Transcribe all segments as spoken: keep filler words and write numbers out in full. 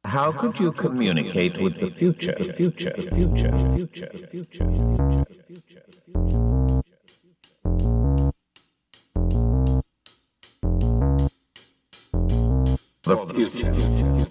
How could you communicate with the future, future, future, future, future, future, future? The future.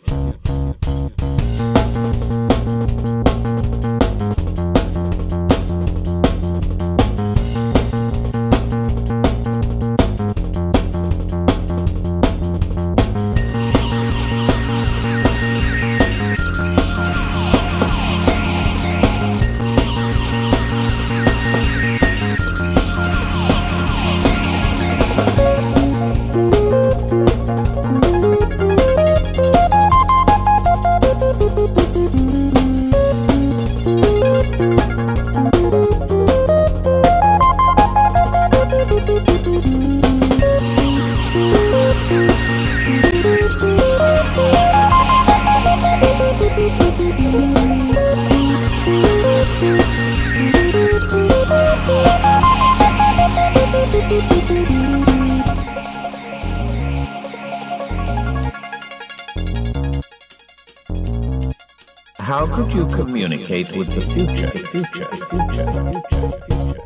How could you communicate with the future, future, future, future, future?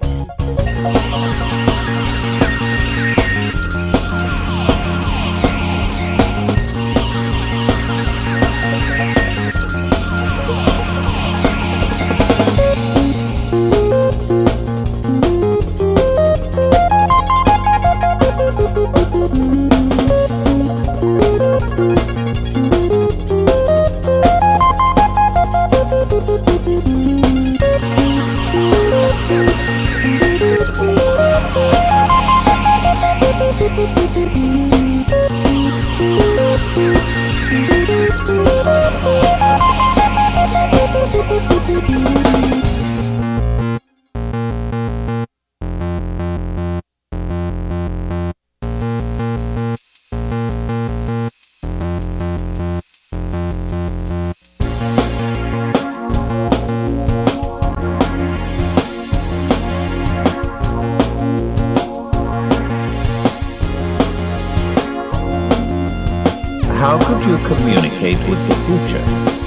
How could you communicate with the future?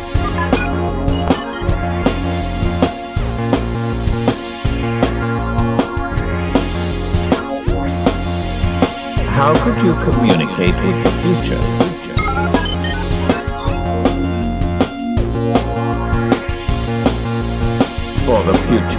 How could you communicate with the future? For the future.